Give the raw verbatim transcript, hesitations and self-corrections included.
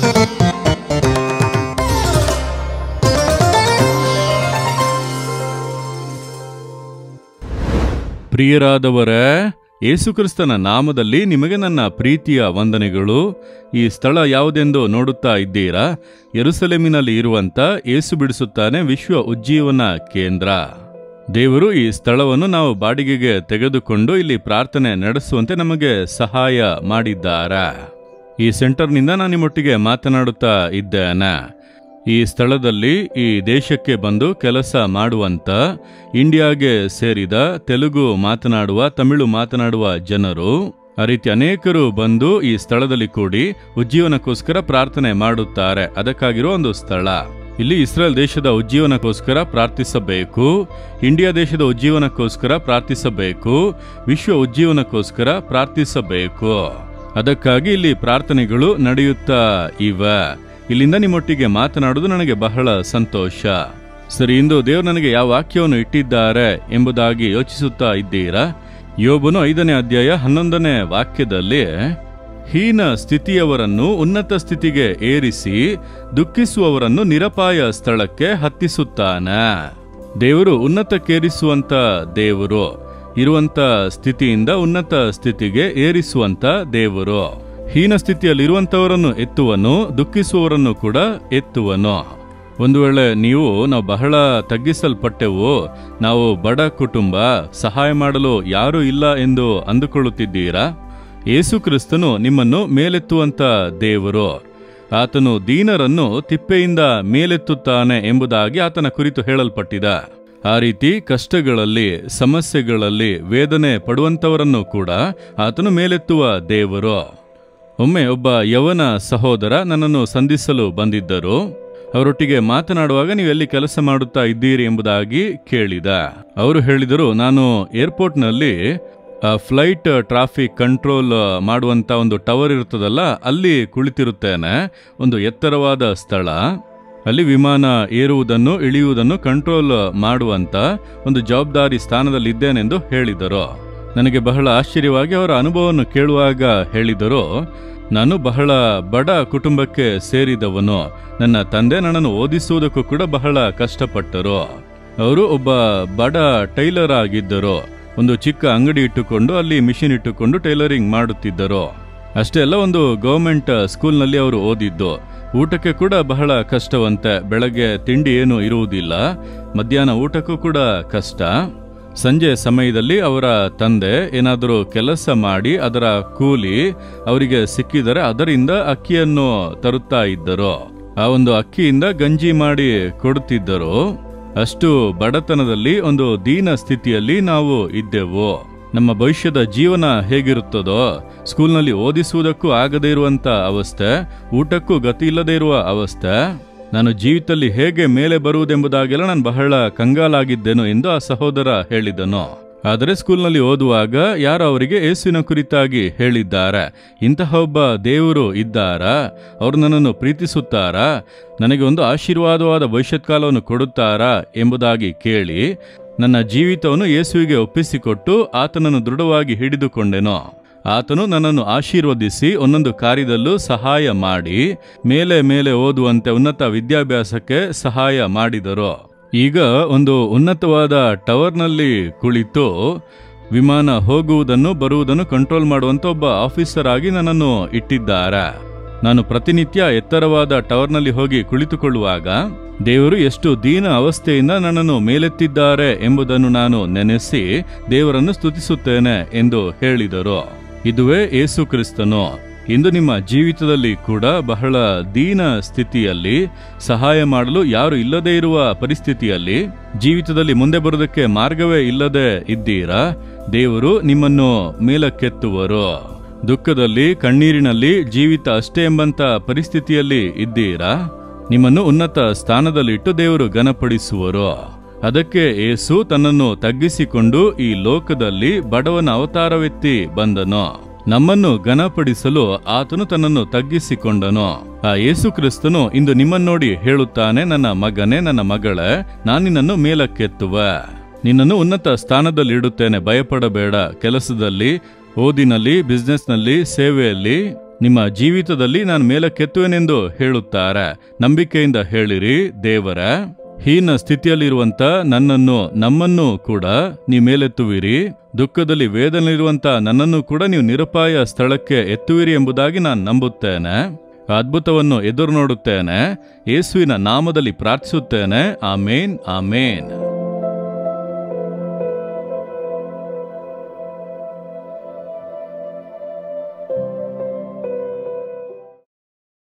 ಪ್ರಿಯರಾದವರೇ, ಯೇಸುಕ್ರಿಸ್ತನ ನಾಮದಲ್ಲಿ ನಿಮಗೆ ನನ್ನ ಪ್ರೀತಿಯ ವಂದನೆಗಳು. ಈ ಸ್ಥಳ ಯಾವುದೆಂದು ನೋಡುತ್ತಾ ಇದ್ದೀರಾ? ಯೆರೂಸಲೇಮಿನಲ್ಲಿ ಇರುವಂಥ ಯೇಸು ಬಿಡಿಸುತ್ತಾನೆ ವಿಶ್ವ ಉಜ್ಜೀವನ ಕೇಂದ್ರ. ದೇವರು ಈ ಸ್ಥಳವನ್ನು ನಾವು ಬಾಡಿಗೆಗೆ ತೆಗೆದುಕೊಂಡು ಇಲ್ಲಿ ಪ್ರಾರ್ಥನೆ ನಡೆಸುವಂತೆ ನಮಗೆ ಸಹಾಯ ಮಾಡಿದ್ದಾರೆ. ಈ ಸೆಂಟರ್ನಿಂದ ನಾನು ನಿಮ್ಮೊಟ್ಟಿಗೆ ಮಾತನಾಡುತ್ತಾ ಇದ್ದೇನೆ. ಈ ಸ್ಥಳದಲ್ಲಿ ಈ ದೇಶಕ್ಕೆ ಬಂದು ಕೆಲಸ ಮಾಡುವಂಥ ಇಂಡಿಯಾಗೆ ಸೇರಿದ ತೆಲುಗು ಮಾತನಾಡುವ, ತಮಿಳು ಮಾತನಾಡುವ ಜನರು, ಆ ರೀತಿ ಅನೇಕರು ಬಂದು ಈ ಸ್ಥಳದಲ್ಲಿ ಕೂಡಿ ಉಜ್ಜೀವನಕ್ಕೋಸ್ಕರ ಪ್ರಾರ್ಥನೆ ಮಾಡುತ್ತಾರೆ. ಅದಕ್ಕಾಗಿರೋ ಒಂದು ಸ್ಥಳ. ಇಲ್ಲಿ ಇಸ್ರೇಲ್ ದೇಶದ ಉಜ್ಜೀವನಕ್ಕೋಸ್ಕರ ಪ್ರಾರ್ಥಿಸಬೇಕು, ಇಂಡಿಯಾ ದೇಶದ ಉಜ್ಜೀವನಕ್ಕೋಸ್ಕರ ಪ್ರಾರ್ಥಿಸಬೇಕು, ವಿಶ್ವ ಉಜ್ಜೀವನಕ್ಕೋಸ್ಕರ ಪ್ರಾರ್ಥಿಸಬೇಕು. ಅದಕ್ಕಾಗಿ ಇಲ್ಲಿ ಪ್ರಾರ್ಥನೆಗಳು ನಡೆಯುತ್ತಾ ಇವೆ. ಇಲ್ಲಿಂದ ನಿಮ್ಮೊಟ್ಟಿಗೆ ಮಾತನಾಡುವುದು ನನಗೆ ಬಹಳ ಸಂತೋಷ. ಸರಿ, ಇಂದು ದೇವರು ನನಗೆ ಯಾವ ವಾಕ್ಯವನ್ನು ಇಟ್ಟಿದ್ದಾರೆ ಎಂಬುದಾಗಿ ಯೋಚಿಸುತ್ತಾ ಇದ್ದೀರಾ? ಯೋಬನು ಐದನೇ ಅಧ್ಯಾಯ ಹನ್ನೊಂದನೇ ವಾಕ್ಯದಲ್ಲಿ, ಹೀನ ಸ್ಥಿತಿಯವರನ್ನು ಉನ್ನತ ಸ್ಥಿತಿಗೆ ಏರಿಸಿ ದುಃಖಿಸುವವರನ್ನು ನಿರಪಾಯ ಸ್ಥಳಕ್ಕೆ ಹತ್ತಿಸುತ್ತಾನೆ. ದೇವರು ಉನ್ನತಕ್ಕೇರಿಸುವಂತ ದೇವರು, ಇರುವಂತ ಸ್ಥಿತಿಯಿಂದ ಉನ್ನತ ಸ್ಥಿತಿಗೆ ಏರಿಸುವಂತ ದೇವರು. ಹೀನ ಸ್ಥಿತಿಯಲ್ಲಿರುವಂಥವರನ್ನು ಎತ್ತುವನು, ದುಃಖಿಸುವವರನ್ನು ಕೂಡ ಎತ್ತುವನು. ಒಂದು ವೇಳೆ ನೀವು ನಾವು ಬಹಳ ತಗ್ಗಿಸಲ್ಪಟ್ಟೆವು, ನಾವು ಬಡ ಕುಟುಂಬ, ಸಹಾಯ ಮಾಡಲು ಯಾರೂ ಇಲ್ಲ ಎಂದು ಅಂದುಕೊಳ್ಳುತ್ತಿದ್ದೀರಾ? ಯೇಸು ಕ್ರಿಸ್ತನು ನಿಮ್ಮನ್ನು ಮೇಲೆತ್ತುವಂತ ದೇವರು. ಆತನು ದೀನರನ್ನು ತಿಪ್ಪೆಯಿಂದ ಮೇಲೆತ್ತುತ್ತಾನೆ ಎಂಬುದಾಗಿ ಆತನ ಕುರಿತು ಹೇಳಲ್ಪಟ್ಟಿದೆ. ಆ ರೀತಿ ಕಷ್ಟಗಳಲ್ಲಿ, ಸಮಸ್ಯೆಗಳಲ್ಲಿ ವೇದನೆ ಪಡುವಂಥವರನ್ನು ಕೂಡ ಆತನು ಮೇಲೆತ್ತುವ ದೇವರು. ಒಮ್ಮೆ ಒಬ್ಬ ಯವನ ಸಹೋದರ ನನ್ನನ್ನು ಸಂಧಿಸಲು ಬಂದಿದ್ದರು. ಅವರೊಟ್ಟಿಗೆ ಮಾತನಾಡುವಾಗ ನೀವು ಎಲ್ಲಿ ಕೆಲಸ ಮಾಡುತ್ತಾ ಇದ್ದೀರಿ ಎಂಬುದಾಗಿ ಕೇಳಿದ. ಅವರು ಹೇಳಿದರು, ನಾನು ಏರ್ಪೋರ್ಟ್ನಲ್ಲಿ ಫ್ಲೈಟ್ ಟ್ರಾಫಿಕ್ ಕಂಟ್ರೋಲ್ ಮಾಡುವಂಥ ಒಂದು ಟವರ್ ಇರ್ತದಲ್ಲ, ಅಲ್ಲಿ ಕುಳಿತಿರುತ್ತೇನೆ. ಒಂದು ಎತ್ತರವಾದ ಸ್ಥಳ, ಅಲ್ಲಿ ವಿಮಾನ ಏರುವುದನ್ನು ಇಳಿಯುವುದನ್ನು ಕಂಟ್ರೋಲ್ ಮಾಡುವಂಥ ಒಂದು ಜವಾಬ್ದಾರಿ ಸ್ಥಾನದಲ್ಲಿದ್ದೇನೆಂದು ಹೇಳಿದರು. ನನಗೆ ಬಹಳ ಆಶ್ಚರ್ಯವಾಗಿ ಅವರ ಅನುಭವವನ್ನು ಕೇಳುವಾಗ ಹೇಳಿದರು, ನಾನು ಬಹಳ ಬಡ ಕುಟುಂಬಕ್ಕೆ ಸೇರಿದವನು. ನನ್ನ ತಂದೆ ನನ್ನನ್ನು ಓದಿಸುವುದಕ್ಕೂ ಕೂಡ ಬಹಳ ಕಷ್ಟಪಟ್ಟರು. ಅವರು ಒಬ್ಬ ಬಡ ಟೈಲರ್ ಆಗಿದ್ದರು. ಒಂದು ಚಿಕ್ಕ ಅಂಗಡಿ ಇಟ್ಟುಕೊಂಡು ಅಲ್ಲಿ ಮಿಷಿನ್ ಇಟ್ಟುಕೊಂಡು ಟೈಲರಿಂಗ್ ಮಾಡುತ್ತಿದ್ದರು. ಅಷ್ಟೇ ಅಲ್ಲ, ಒಂದು ಗೌರ್ಮೆಂಟ್ ಸ್ಕೂಲ್ನಲ್ಲಿ ಅವರು ಓದಿದ್ದು. ಊಟಕ್ಕೆ ಕೂಡ ಬಹಳ ಕಷ್ಟವಂತೆ. ಬೆಳಗ್ಗೆ ತಿಂಡಿ ಏನೂ ಇರುವುದಿಲ್ಲ, ಮಧ್ಯಾಹ್ನ ಊಟಕ್ಕೂ ಕೂಡ ಕಷ್ಟ. ಸಂಜೆ ಸಮಯದಲ್ಲಿ ಅವರ ತಂದೆ ಏನಾದರೂ ಕೆಲಸ ಮಾಡಿ ಅದರ ಕೂಲಿ ಅವರಿಗೆ ಸಿಕ್ಕಿದರೆ ಅದರಿಂದ ಅಕ್ಕಿಯನ್ನು ತರುತ್ತಾ ಇದ್ದರು. ಆ ಒಂದು ಅಕ್ಕಿಯಿಂದ ಗಂಜಿ ಮಾಡಿ ಕೊಡುತ್ತಿದ್ದರು. ಅಷ್ಟು ಬಡತನದಲ್ಲಿ, ಒಂದು ದೀನ ಸ್ಥಿತಿಯಲ್ಲಿ ನಾವು ಇದ್ದೆವು. ನಮ್ಮ ಭವಿಷ್ಯದ ಜೀವನ ಹೇಗಿರುತ್ತದೋ, ಸ್ಕೂಲ್ನಲ್ಲಿ ಓದಿಸುವುದಕ್ಕೂ ಆಗದೇ ಇರುವಂತ ಅವಸ್ಥೆ, ಊಟಕ್ಕೂ ಗತಿ ಇಲ್ಲದೇ ಇರುವ ಅವಸ್ಥೆ, ನಾನು ಜೀವಿತದಲ್ಲಿ ಹೇಗೆ ಮೇಲೆ ಬರುವುದೆಂಬುದಾಗೆಲ್ಲ ನಾನು ಬಹಳ ಕಂಗಾಲಾಗಿದ್ದೇನು ಎಂದು ಆ ಸಹೋದರ ಹೇಳಿದನು. ಆದರೆ ಸ್ಕೂಲ್ನಲ್ಲಿ ಓದುವಾಗ ಯಾರು ಅವರಿಗೆ ಯೇಸುವಿನ ಕುರಿತಾಗಿ ಹೇಳಿದ್ದಾರೆ, ಇಂತಹ ಒಬ್ಬ ದೇವರು ಇದ್ದಾರಾ, ಅವರು ನನ್ನನ್ನು ಪ್ರೀತಿಸುತ್ತಾರಾ, ನನಗೆ ಒಂದು ಆಶೀರ್ವಾದವಾದ ಭವಿಷ್ಯತ್ ಕಾಲವನ್ನು ಕೊಡುತ್ತಾರಾ ಎಂಬುದಾಗಿ ಕೇಳಿ ನನ್ನ ಜೀವಿತವನ್ನು ಯೇಸುವಿಗೆ ಒಪ್ಪಿಸಿಕೊಟ್ಟು ಆತನನ್ನು ದೃಢವಾಗಿ ಹಿಡಿದುಕೊಂಡೆನು. ಆತನು ನನ್ನನ್ನು ಆಶೀರ್ವದಿಸಿ ಒಂದೊಂದು ಕಾರ್ಯದಲ್ಲೂ ಸಹಾಯ ಮಾಡಿ ಮೇಲೆ ಮೇಲೆ ಓದುವಂತೆ ಉನ್ನತ ವಿದ್ಯಾಭ್ಯಾಸಕ್ಕೆ ಸಹಾಯ ಮಾಡಿದರು. ಈಗ ಒಂದು ಉನ್ನತವಾದ ಟವರ್ನಲ್ಲಿ ಕುಳಿತು ವಿಮಾನ ಹೋಗುವುದನ್ನು ಬರುವುದನ್ನು ಕಂಟ್ರೋಲ್ ಮಾಡುವಂತ ಒಬ್ಬ ಆಫೀಸರ್ ಆಗಿ ನನ್ನನ್ನು ಇಟ್ಟಿದ್ದಾರೆ. ನಾನು ಪ್ರತಿನಿತ್ಯ ಎತ್ತರವಾದ ಟವರ್ನಲ್ಲಿ ಹೋಗಿ ಕುಳಿತುಕೊಳ್ಳುವಾಗ ದೇವರು ಎಷ್ಟು ದೀನ ಅವಸ್ಥೆಯಿಂದ ನನ್ನನ್ನು ಮೇಲೆತ್ತಿದ್ದಾರೆ ಎಂಬುದನ್ನು ನಾನು ನೆನೆಸಿ ದೇವರನ್ನು ಸ್ತುತಿಸುತ್ತೇನೆ ಎಂದು ಹೇಳಿದರು. ಇದುವೇ ಯೇಸು ಕ್ರಿಸ್ತನು. ಇಂದು ನಿಮ್ಮ ಜೀವಿತದಲ್ಲಿ ಕೂಡ ಬಹಳ ದೀನ ಸ್ಥಿತಿಯಲ್ಲಿ, ಸಹಾಯ ಮಾಡಲು ಯಾರು ಇಲ್ಲದೇ ಇರುವ ಪರಿಸ್ಥಿತಿಯಲ್ಲಿ, ಜೀವಿತದಲ್ಲಿ ಮುಂದೆ ಬರುವುದಕ್ಕೆ ಮಾರ್ಗವೇ ಇಲ್ಲದೆ ಇದ್ದೀರಾ? ದೇವರು ನಿಮ್ಮನ್ನು ಮೇಲಕ್ಕೆತ್ತುವರು. ದುಃಖದಲ್ಲಿ, ಕಣ್ಣೀರಿನಲ್ಲಿ ಜೀವಿತ ಅಷ್ಟೇ ಎಂಬಂತ ಪರಿಸ್ಥಿತಿಯಲ್ಲಿ ಇದ್ದೀರಾ? ನಿಮ್ಮನ್ನು ಉನ್ನತ ಸ್ಥಾನದಲ್ಲಿಟ್ಟು ದೇವರು ಘನಪಡಿಸುವರು. ಅದಕ್ಕೆ ಯೇಸು ತನ್ನನ್ನು ತಗ್ಗಿಸಿಕೊಂಡು ಈ ಲೋಕದಲ್ಲಿ ಬಡವನ ಅವತಾರವೆತ್ತಿ ಬಂದನು. ನಮ್ಮನ್ನು ಘನಪಡಿಸಲು ಆತನು ತನ್ನನ್ನು ತಗ್ಗಿಸಿಕೊಂಡನು. ಆ ಯೇಸು ಕ್ರಿಸ್ತನು ಇಂದು ನಿಮ್ಮನ್ನು ನೋಡಿ ಹೇಳುತ್ತಾನೆ, ನನ್ನ ಮಗನೇ, ನನ್ನ ಮಗಳೇ, ನಾನು ನಿನ್ನನ್ನು ಮೇಲಕ್ಕೆತ್ತುವೆ, ನಿನ್ನನ್ನು ಉನ್ನತ ಸ್ಥಾನದಲ್ಲಿಡುತ್ತೇನೆ. ಭಯಪಡಬೇಡ. ಕೆಲಸದಲ್ಲಿ, ಓದಿನಲ್ಲಿ, ಬಿಸ್ನೆಸ್ನಲ್ಲಿ, ಸೇವೆಯಲ್ಲಿ ನಿಮ್ಮ ಜೀವಿತದಲ್ಲಿ ನಾನು ಮೇಲಕ್ಕೆತ್ತುವೆನೆಂದು ಹೇಳುತ್ತಾರೆ. ನಂಬಿಕೆಯಿಂದ ಹೇಳಿರಿ, ದೇವರ ಹೀನ ಸ್ಥಿತಿಯಲ್ಲಿರುವಂತ ನನ್ನನ್ನು ನಮ್ಮನ್ನು ಕೂಡ ನೀವು ಮೇಲೆತ್ತುವಿರಿ, ದುಃಖದಲ್ಲಿ ವೇದನೆಯಿರುವಂತ ನನ್ನನ್ನು ಕೂಡ ನೀವು ನಿರುಪಾಯ ಸ್ಥಳಕ್ಕೆ ಎತ್ತುವಿರಿ ಎಂಬುದಾಗಿ ನಾನು ನಂಬುತ್ತೇನೆ. ಅದ್ಭುತವನ್ನು ಎದುರು ನೋಡುತ್ತೇನೆ. ಯೇಸುವಿನ ನಾಮದಲ್ಲಿ ಪ್ರಾರ್ಥಿಸುತ್ತೇನೆ. ಆಮೇನ್, ಆಮೇನ್.